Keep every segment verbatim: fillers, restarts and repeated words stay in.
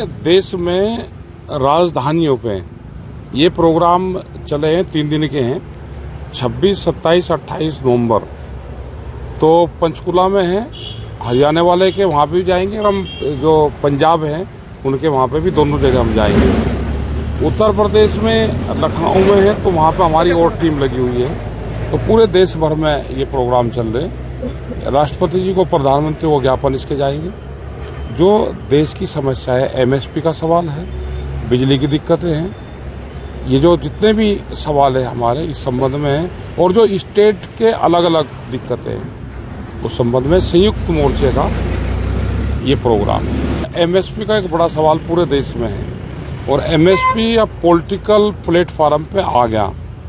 देश में राजधानियों पे ये प्रोग्राम चले हैं, तीन दिन के हैं, छब्बीस, सत्ताईस, अट्ठाईस नवंबर। तो पंचकुला में है, हरियाणा वाले के वहाँ पे भी जाएंगे और हम जो पंजाब हैं उनके वहाँ पे भी, दोनों जगह हम जाएंगे। उत्तर प्रदेश में लखनऊ में है तो वहाँ पे हमारी और टीम लगी हुई है। तो पूरे देश भर में ये प्रोग्राम चल रहे हैं। राष्ट्रपति जी को, प्रधानमंत्री को ज्ञापन इसके जाएंगे। जो देश की समस्या है, एमएसपी का सवाल है, बिजली की दिक्कतें हैं, ये जो जितने भी सवाल है हमारे इस संबंध में हैं, और जो स्टेट के अलग अलग दिक्कतें हैं उस संबंध में संयुक्त मोर्चे का ये प्रोग्राम है। एमएसपी का एक बड़ा सवाल पूरे देश में है और एमएसपी अब पॉलिटिकल प्लेटफॉर्म पे आ गया।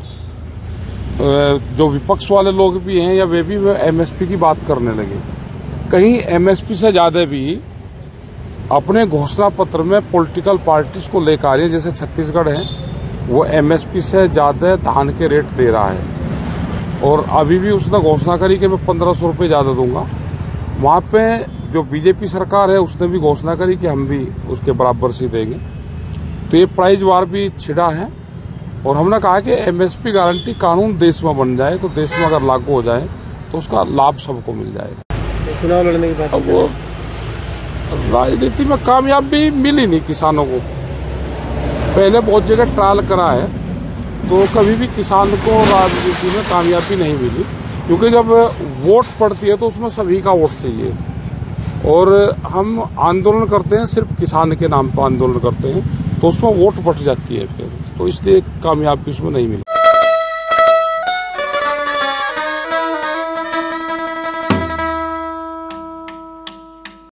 जो विपक्ष वाले लोग भी हैं या वे भी एमएसपी की बात करने लगे। कहीं एमएसपी से ज़्यादा भी अपने घोषणा पत्र में पॉलिटिकल पार्टीज को लेकर आ रही है। जैसे छत्तीसगढ़ है, वो एमएसपी से ज़्यादा धान के रेट दे रहा है और अभी भी उसने घोषणा करी कि मैं पंद्रह सौ रुपये ज़्यादा दूंगा। वहाँ पे जो बीजेपी सरकार है उसने भी घोषणा करी कि हम भी उसके बराबर से देंगे। तो ये प्राइस वार भी छिड़ा है और हमने कहा कि एमएसपी गारंटी कानून देश में बन जाए तो देश में अगर लागू हो जाए तो उसका लाभ सबको मिल जाएगा। चुनाव लड़ने की बात, अब वो राजनीति में कामयाबी मिली नहीं किसानों को। पहले बहुत जगह ट्रायल करा है तो कभी भी किसान को राजनीति में कामयाबी नहीं मिली, क्योंकि जब वोट पड़ती है तो उसमें सभी का वोट चाहिए और हम आंदोलन करते हैं, सिर्फ किसान के नाम पर आंदोलन करते हैं तो उसमें वोट बढ़ जाती है फिर, तो इसलिए कामयाबी उसमें नहीं मिली।